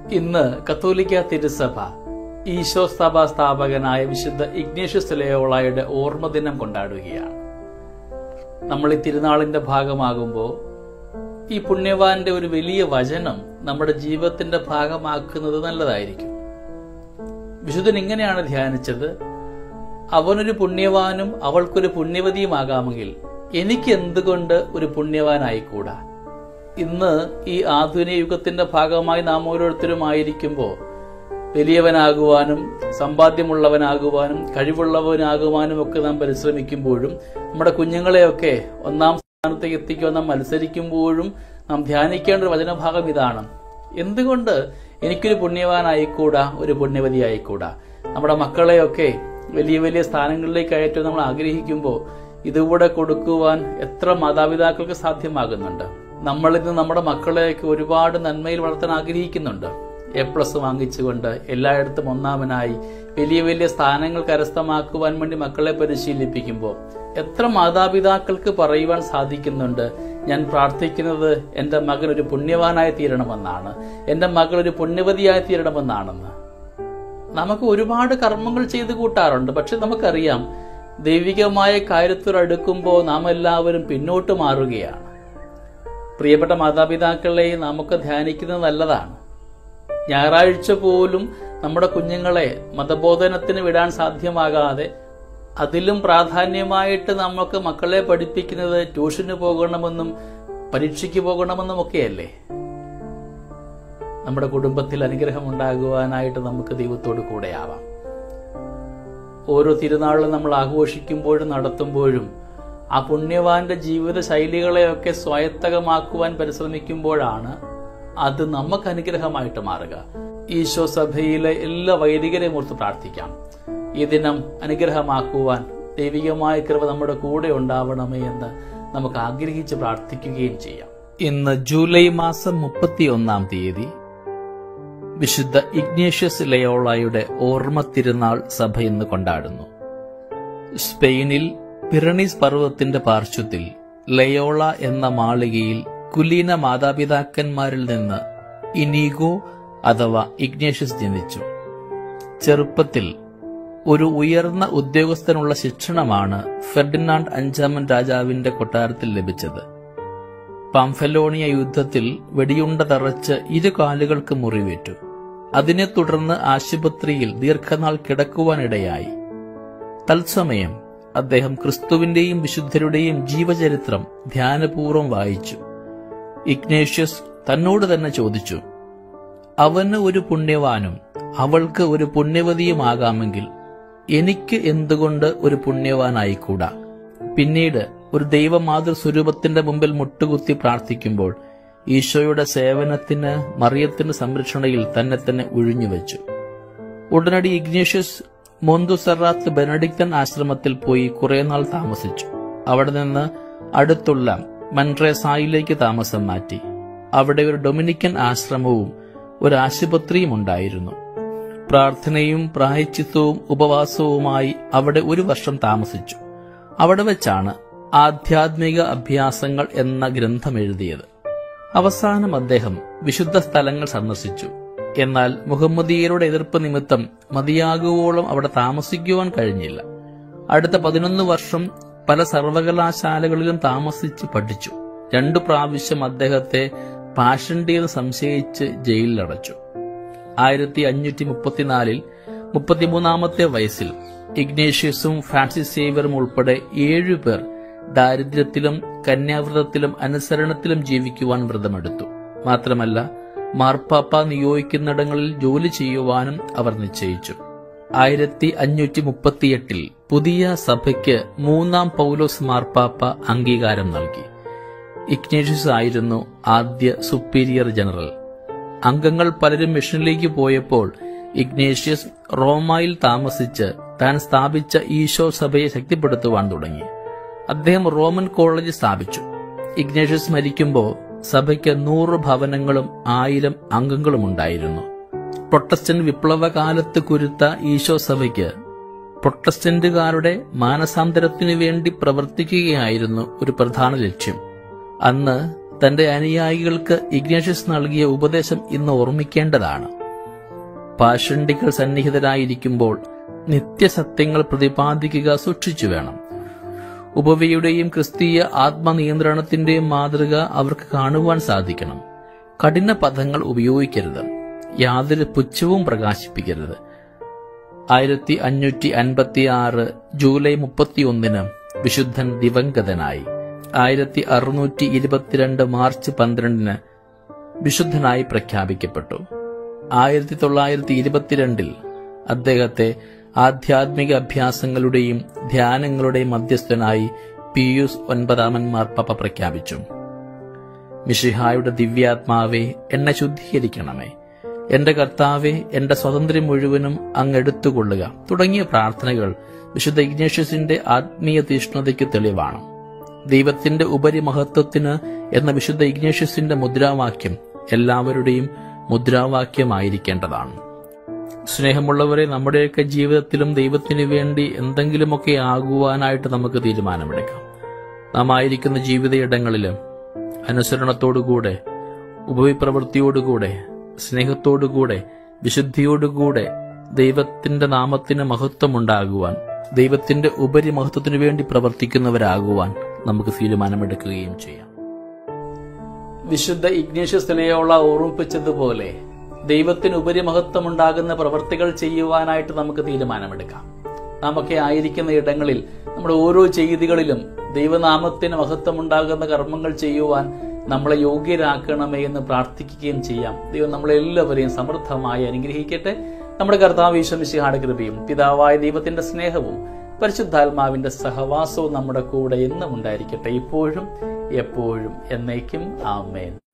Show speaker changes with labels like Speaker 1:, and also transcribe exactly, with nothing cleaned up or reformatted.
Speaker 1: ഇന്ന് കത്തോലിക്ക തിരുസഭ ഈശോ സഭ സ്ഥാപകനായ വിശുദ്ധ ഇഗ്നേഷ്യസ് ലയോളായുടെ ഓർമ്മദിനം കൊണ്ടാടുകയാണ്. നമ്മൾ ഈ തിരുനാളിന്റെ ഭാഗമാകുമ്പോൾ ഈ പുണ്യവാന്റെ ഒരു വലിയ വചനം നമ്മുടെ ജീവിതത്തിന്റെ ഭാഗമാക്കുന്നത് നല്ലതായിരിക്കും. വിശുദ്ധൻ ഇങ്ങനെയാണ് ധ്യാനിച്ചത്: അവനൊരു പുണ്യവാനും അവൾക്കൊരു പുണ്യവതിയുമാകാമെങ്കിൽ എനിക്ക് എന്തുകൊണ്ട് ഒരു പുണ്യവാനായിക്കൂടാ? ഇന്ന് ഈ ആധുനിക യുഗത്തിന്റെ ഭാഗമായി നാം ഓരോരുത്തരും ആയിരിക്കുമ്പോൾ വലിയവനാകുവാനും സമ്പാദ്യമുള്ളവനാകുവാനും കഴിവുള്ളവനാകുവാനും ഒക്കെ നാം പരിശ്രമിക്കുമ്പോഴും നമ്മുടെ കുഞ്ഞുങ്ങളെയൊക്കെ ഒന്നാം സ്ഥാനത്തേക്ക് എത്തിക്കുവാൻ നാം മത്സരിക്കുമ്പോഴും നാം ധ്യാനിക്കേണ്ട ഒരു വചനഭാഗം ഇതാണ്: എന്തുകൊണ്ട് എനിക്കൊരു പുണ്യവാനായിക്കൂടാ, ഒരു പുണ്യവതി ആയിക്കൂടാ? നമ്മുടെ മക്കളെയൊക്കെ വലിയ വലിയ സ്ഥാനങ്ങളിലേക്ക് അയറ്റാൻ നമ്മൾ ആഗ്രഹിക്കുമ്പോൾ ഇതുകൂടെ കൊടുക്കുവാൻ എത്ര മാതാപിതാക്കൾക്ക് സാധ്യമാകുന്നുണ്ട്? നമ്മളിന്ന് നമ്മുടെ മക്കളെയൊക്കെ ഒരുപാട് നന്മയിൽ വളർത്താൻ ആഗ്രഹിക്കുന്നുണ്ട്. എ പ്ലസ് വാങ്ങിച്ചുകൊണ്ട് എല്ലായിടത്തും ഒന്നാമനായി വലിയ വലിയ സ്ഥാനങ്ങൾ കരസ്ഥമാക്കുവാൻ വേണ്ടി മക്കളെ പരിശീലിപ്പിക്കുമ്പോൾ എത്ര മാതാപിതാക്കൾക്ക് പറയുവാൻ സാധിക്കുന്നുണ്ട്: ഞാൻ പ്രാർത്ഥിക്കുന്നത് എൻ്റെ മകൻ ഒരു പുണ്യവാനായി തീരണമെന്നാണ്, എൻ്റെ മകൾ ഒരു പുണ്യവതിയായി തീരണമെന്നാണെന്ന്. നമുക്ക് ഒരുപാട് കർമ്മങ്ങൾ ചെയ്തു കൂട്ടാറുണ്ട്. പക്ഷെ നമുക്കറിയാം, ദൈവികമായ കാര്യത്തോടടുക്കുമ്പോൾ നാം എല്ലാവരും പിന്നോട്ട് മാറുകയാണ്. പ്രിയപ്പെട്ട മാതാപിതാക്കളെ നമുക്ക് ധ്യാനിക്കുന്നത് നല്ലതാണ്. ഞായറാഴ്ച പോലും നമ്മുടെ കുഞ്ഞുങ്ങളെ മതബോധനത്തിന് വിടാൻ സാധ്യമാകാതെ അതിലും പ്രാധാന്യമായിട്ട് നമുക്ക് മക്കളെ പഠിപ്പിക്കുന്നത് ട്യൂഷന് പോകണമെന്നും പരീക്ഷയ്ക്ക് പോകണമെന്നും ഒക്കെയല്ലേ? നമ്മുടെ കുടുംബത്തിൽ അനുഗ്രഹം ഉണ്ടാകുവാനായിട്ട് നമുക്ക് ദൈവത്തോട് കൂടെയാവാം. ഓരോ തിരുനാളും നമ്മൾ ആഘോഷിക്കുമ്പോഴും നടത്തുമ്പോഴും ആ പുണ്യവാന്റെ ജീവിത ശൈലികളെയൊക്കെ സ്വായത്തകമാക്കുവാൻ പരിശ്രമിക്കുമ്പോഴാണ് അത് നമുക്ക് അനുഗ്രഹമായിട്ട് മാറുക. ഈശോ സഭയിലെ എല്ലാ വൈദികരെയും ഓർത്ത് പ്രാർത്ഥിക്കാം. ഈ ദിനം അനുഗ്രഹമാക്കുവാൻ ദൈവികമായ കൃപ നമ്മുടെ കൂടെ ഉണ്ടാവണമേ എന്ന് നമുക്ക് ആഗ്രഹിച്ച് പ്രാർത്ഥിക്കുകയും ചെയ്യാം. ഇന്ന് ജൂലൈ മാസം മുപ്പത്തിയൊന്നാം തീയതി വിശുദ്ധ ഇഗ്നേഷ്യസ് ലയോളായുടെ ഓർമ്മ തിരുനാൾ സഭ ഇന്ന് കൊണ്ടാടുന്നു. സ്പെയിനിൽ പിറണീസ് പർവ്വതത്തിന്റെ പാർശ്വത്തിൽ ലയോള എന്ന മാളികയിൽ കുലീന മാതാപിതാക്കന്മാരിൽ നിന്ന് ഇനീഗോ അഥവാ ഇഗ്നേഷ്യസ് ജനിച്ചു. ചെറുപ്പത്തിൽ ഒരു ഉയർന്ന ഉദ്യോഗസ്ഥനുള്ള ശിക്ഷണമാണ് ഫെർഡിനാൻഡ് അഞ്ചാമൻ രാജാവിന്റെ കൊട്ടാരത്തിൽ ലഭിച്ചത്. പാംഫലോണിയ യുദ്ധത്തിൽ വെടിയുണ്ട തറച്ച് ഇരു കാലുകൾക്ക് മുറിവേറ്റു. അതിനെ തുടർന്ന് ആശുപത്രിയിൽ ദീർഘനാൾ കിടക്കുവാനിടയായി. തത്സമയം അദ്ദേഹം ക്രിസ്തുവിന്റെയും വിശുദ്ധരുടെയും ജീവചരിത്രം ധ്യാനപൂർവ്വം വായിച്ചു. ഇഗ്നേഷ്യസ് തന്നോട് തന്നെ ചോദിച്ചു: അവന് ഒരു പുണ്യവാനും അവൾക്ക് ഒരു പുണ്യവതിയുമാകാമെങ്കിൽ എനിക്ക് എന്തുകൊണ്ട് ഒരു പുണ്യവാനായിക്കൂടാ? പിന്നീട് ഒരു ദൈവമാതൃ സ്വരൂപത്തിന്റെ മുമ്പിൽ മുട്ടുകുത്തി പ്രാർത്ഥിക്കുമ്പോൾ ഈശോയുടെ സേവനത്തിന് മറിയത്തിന്റെ സംരക്ഷണയിൽ തന്നെ തന്നെ ഒഴിഞ്ഞുവെച്ചു. ഉടനടി ഇഗ്നേഷ്യസ് മോന്തുസെറാത്ത് ബെനഡിക്തൻ ആശ്രമത്തിൽ പോയി കുറെ നാൾ താമസിച്ചു. അവിടെ നിന്ന് അടുത്തുള്ള മൻട്രേസായിലേക്ക് താമസം മാറ്റി. അവിടെ ഒരു ഡൊമിനിക്കൻ ആശ്രമവും ഒരു ആശുപത്രിയും ഉണ്ടായിരുന്നു. പ്രാർത്ഥനയും പ്രായശ്ചിത്തവും ഉപവാസവുമായി അവിടെ ഒരു വർഷം താമസിച്ചു. അവിടെ വെച്ചാണ് ആധ്യാത്മിക അഭ്യാസങ്ങൾ എന്ന ഗ്രന്ഥം എഴുതിയത്. അവസാനം അദ്ദേഹം വിശുദ്ധ സ്ഥലങ്ങൾ സന്ദർശിച്ചു. എന്നാൽ മുഹമ്മദീയരുടെ എതിർപ്പ് നിമിത്തം മതിയാകുവോളം അവിടെ താമസിക്കുവാൻ കഴിഞ്ഞില്ല. അടുത്ത പതിനൊന്ന് വർഷം പല സർവകലാശാലകളിലും താമസിച്ച് പഠിച്ചു. രണ്ടു പ്രാവശ്യം അദ്ദേഹത്തെ പാഷണ്ഡിയെന്ന് സംശയിച്ച് ജയിലിലടച്ചു. ആയിരത്തി അഞ്ഞൂറ്റി മുപ്പത്തിനാലിൽ മുപ്പത്തിമൂന്നാമത്തെ വയസ്സിൽ ഇഗ്നേഷ്യസും ഫ്രാൻസിസ് സേവ്യറും ഉൾപ്പെടെ ഏഴുപേർ ദാരിദ്ര്യത്തിലും കന്യാവ്രതത്തിലും അനുസരണത്തിലും ജീവിക്കുവാൻ വ്രതമെടുത്തു. മാത്രമല്ല, മാർപ്പാപ്പ നിയോഗിക്കുന്നിടങ്ങളിൽ ജോലി ചെയ്യുവാനും അവർ നിശ്ചയിച്ചു. ആയിരത്തി അഞ്ഞൂറ്റി മുപ്പത്തിയെട്ടിൽ പുതിയ സഭയ്ക്ക് മൂന്നാം പൗലോസ് മാർപ്പാപ്പ അംഗീകാരം നൽകി. ഇഗ്നേഷ്യസ് ആയിരുന്നു ആദ്യ സുപ്പീരിയർ ജനറൽ. അംഗങ്ങൾ പലരും മിഷനിലേക്ക് പോയപ്പോൾ ഇഗ്നേഷ്യസ് റോമായിൽ താമസിച്ച് താൻ സ്ഥാപിച്ച ഈശോ സഭയെ ശക്തിപ്പെടുത്തുവാൻ തുടങ്ങി. അദ്ദേഹം റോമൻ കോളേജ് സ്ഥാപിച്ചു. ഇഗ്നേഷ്യസ് മരിക്കുമ്പോൾ സഭയ്ക്ക് നൂറ് ഭവനങ്ങളും ആയിരം അംഗങ്ങളും ഉണ്ടായിരുന്നു. പ്രൊട്ടസ്റ്റന്റ് വിപ്ലവകാലത്ത് കുരുത്ത ഈശോ സഭയ്ക്ക് പ്രൊട്ടസ്റ്റന്റുകാരുടെ മാനസാന്തരത്തിനു വേണ്ടി പ്രവർത്തിക്കുകയായിരുന്നു ഒരു പ്രധാന ലക്ഷ്യം. അന്ന് തന്റെ അനുയായികൾക്ക് ഇഗ്നേഷ്യസ് നൽകിയ ഉപദേശം ഇന്ന് ഓർമ്മിക്കേണ്ടതാണ്. പാഷണ്ഡികൾ സന്നിഹിതരായിരിക്കുമ്പോൾ നിത്യസത്യങ്ങൾ പ്രതിപാദിക്കുക സൂക്ഷിച്ചു വേണം. ഉപവിയുടെയും ക്രിസ്തീയ ആത്മനിയന്ത്രണത്തിന്റെയും മാതൃക അവർക്ക് കാണുവാൻ സാധിക്കണം. കഠിന പദങ്ങൾ ഉപയോഗിക്കരുത്. യാതൊരു പുച്ഛവും പ്രകാശിപ്പിക്കരുത്. ആയിരത്തി അഞ്ഞൂറ്റി അൻപത്തി ആറ് ജൂലൈ മുപ്പത്തിയൊന്നിന് വിശുദ്ധൻ ദിവംഗതനായി. ആയിരത്തി അറുന്നൂറ്റി ഇരുപത്തിരണ്ട് മാർച്ച് പന്ത്രണ്ടിന് വിശുദ്ധനായി പ്രഖ്യാപിക്കപ്പെട്ടു. ആയിരത്തി തൊള്ളായിരത്തി ഇരുപത്തിരണ്ടിൽ അദ്ദേഹത്തെ ആധ്യാത്മിക അഭ്യാസങ്ങളുടെയും ധ്യാനങ്ങളുടെയും മധ്യസ്ഥനായി പിയൂസ് ഒൻപതാമൻ മാർപ്പാപ്പ പ്രഖ്യാപിച്ചു. മിശിഹായുടെ ദിവ്യാത്മാവെ, എന്നെ ശുദ്ധീകരിക്കണമേ. എന്റെ കർത്താവെ, എന്റെ സ്വാതന്ത്ര്യം മുഴുവനും അങ്ങ് എടുത്തുകൊള്ളുക തുടങ്ങിയ പ്രാർത്ഥനകൾ വിശുദ്ധ ഇഗ്നേഷ്യസിന്റെ ആത്മീയ തീഷ്ണതയ്ക്ക് തെളിവാണ്. ദൈവത്തിന്റെ ഉപരിമഹത്വത്തിന് എന്ന വിശുദ്ധ ഇഗ്നേഷ്യസിന്റെ മുദ്രാവാക്യം എല്ലാവരുടെയും മുദ്രാവാക്യമായിരിക്കേണ്ടതാണ്. സ്നേഹമുള്ളവരെ, നമ്മുടെയൊക്കെ ജീവിതത്തിലും ദൈവത്തിനു വേണ്ടി എന്തെങ്കിലുമൊക്കെ ആകുവാനായിട്ട് നമുക്ക് തീരുമാനമെടുക്കാം. നാം ആയിരിക്കുന്ന ജീവിതയിടങ്ങളിലും അനുസരണത്തോടുകൂടെ, ഉപവിപ്രവൃത്തിയോടുകൂടെ, സ്നേഹത്തോടുകൂടെ, വിശുദ്ധിയോടുകൂടെ ദൈവത്തിന്റെ നാമത്തിന് മഹത്വമുണ്ടാകുവാൻ, ദൈവത്തിന്റെ ഉപരിമഹത്വത്തിനു വേണ്ടി പ്രവർത്തിക്കുന്നവരാകുവാൻ നമുക്ക് തീരുമാനമെടുക്കുകയും ചെയ്യാം. വിശുദ്ധ ഇഗ്നേഷ്യസ് ലയോള ഓർമ്മിപ്പിച്ചതുപോലെ ദൈവത്തിന് ഉപരിമഹത്വമുണ്ടാകുന്ന പ്രവൃത്തികൾ ചെയ്യുവാനായിട്ട് നമുക്ക് തീരുമാനമെടുക്കാം. നാമൊക്കെ ആയിരിക്കുന്ന ഇടങ്ങളിൽ നമ്മുടെ ഓരോ ചെയ്തികളിലും ദൈവനാമത്തിന് മഹത്വമുണ്ടാകുന്ന കർമ്മങ്ങൾ ചെയ്യുവാൻ നമ്മളെ യോഗ്യരാക്കണമേ എന്ന് പ്രാർത്ഥിക്കുകയും ചെയ്യാം. ദൈവം നമ്മളെല്ലാവരെയും സമൃദ്ധമായി അനുഗ്രഹിക്കട്ടെ. നമ്മുടെ കർത്താവ് ഈശോ മിശിഹായുടെ കൃപയും പിതാവായ ദൈവത്തിന്റെ സ്നേഹവും പരിശുദ്ധാത്മാവിന്റെ സഹവാസവും നമ്മുടെ കൂടെ എന്നും ഉണ്ടായിരിക്കട്ടെ, ഇപ്പോഴും എപ്പോഴും എന്നേക്കും. ആമേൻ.